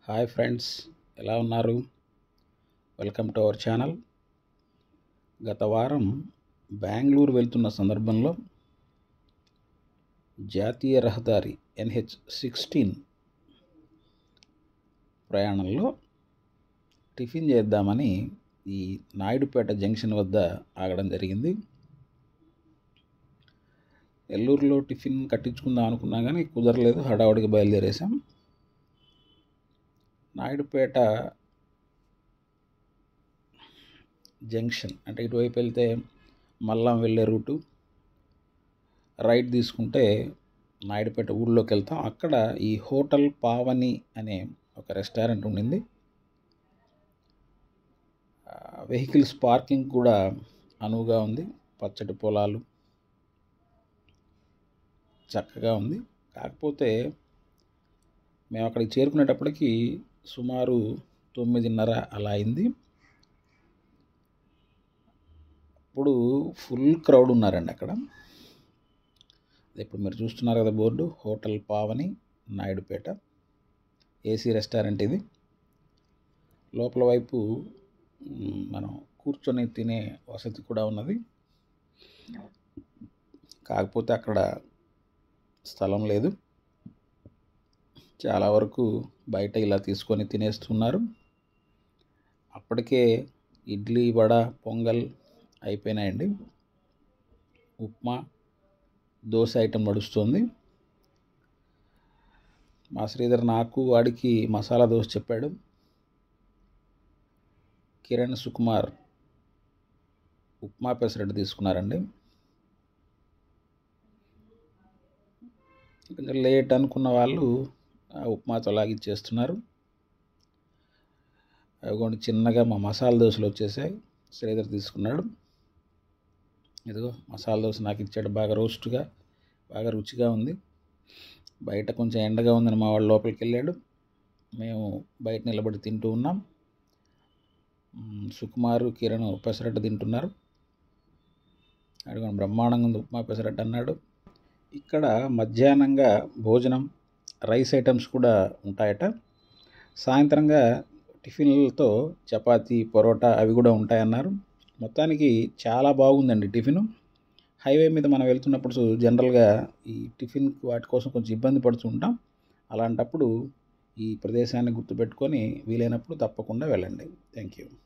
Hi friends, ఎలా ఉన్నారు? Welcome to our channel. గత వారం బెంగళూరు వెళ్తున్న సందర్భంలో జాతీయ రహదారి NH16 ప్రయాణంలో టిఫిన్ చేద్దామని ఈ నాయుడుపేట జంక్షన్ వద్ద ఆగడం జరిగింది. నెల్లూరులో టిఫిన్ కట్టించుకుందాం అనుకున్నా కానీ కుదరలేదు, హడావుడికి బయలుదేరేసాం. నాయుడుపేట జంక్షన్ అంటే ఇటువైపు వెళ్తే మల్లాం వెళ్ళే రూటు, రైట్ తీసుకుంటే నాయుడుపేట ఊళ్ళోకి వెళ్తాం. అక్కడ ఈ హోటల్ పావని అనే ఒక రెస్టారెంట్ ఉండింది. వెహికల్స్ పార్కింగ్ కూడా అనువుగా ఉంది, పచ్చటి పొలాలు, చక్కగా ఉంది. కాకపోతే మేము అక్కడికి చేరుకునేటప్పటికి సుమారు 9:30 అలా అయింది. ఇప్పుడు ఫుల్ క్రౌడ్ ఉన్నారండి అక్కడ. ఇప్పుడు మీరు చూస్తున్నారు కదా board, hotel Pavani Naidupeta, AC restaurant ఇది. లోపల వైపు మనం కూర్చొని తినే వసతి కూడా ఉన్నది. కాకపోతే అక్కడ స్థలం లేదు, చాలా వరకు బయట ఇలా తీసుకొని తినేస్తున్నారు. అప్పటికే ఇడ్లీ, వడ, పొంగల్ అయిపోయినాయండి. ఉప్మా, దోశ ఐటెం నడుస్తుంది. మా శ్రీధర్ నాకు వాడికి మసాలా దోశ చెప్పాడు. కిరణ్, సుకుమార్ ఉప్మా పెసరట్టు తీసుకున్నారండి. కొంచెం లేట్ అనుకున్న వాళ్ళు ఉప్మాతో లాగిచ్చేస్తున్నారు. అవి చిన్నగా మా మసాలా దోశలు వచ్చేసాయి. శ్రీధర్ తీసుకున్నాడు. ఇదిగో మసాలా దోశ నాకు ఇచ్చాడు. బాగా రోస్ట్గా, బాగా రుచిగా ఉంది. బయట కొంచెం ఎండగా ఉందని మా వాళ్ళు లోపలికి వెళ్ళాడు. మేము బయట నిలబడి తింటూ ఉన్నాం. సుకుమారు, కిరణ్ పెసరట్టు తింటున్నారు. అడిగాను, బ్రహ్మాండంగా ఉంది ఉప్మా పెసరట్టు అన్నాడు. ఇక్కడ మధ్యాహ్నంగా భోజనం, రైస్ ఐటమ్స్ కూడా ఉంటాయట. సాయంత్రంగా టిఫిన్లతో చపాతీ, పరోటా అవి కూడా ఉంటాయన్నారు. మొత్తానికి చాలా బాగుందండి టిఫిన్. హైవే మీద మనం వెళ్తున్నప్పుడు జనరల్గా ఈ టిఫిన్ వాటి కోసం కొంచెం ఇబ్బంది పడుతూ ఉంటాం. అలాంటప్పుడు ఈ ప్రదేశాన్ని గుర్తుపెట్టుకొని వీలైనప్పుడు తప్పకుండా వెళ్ళండి. Thank you.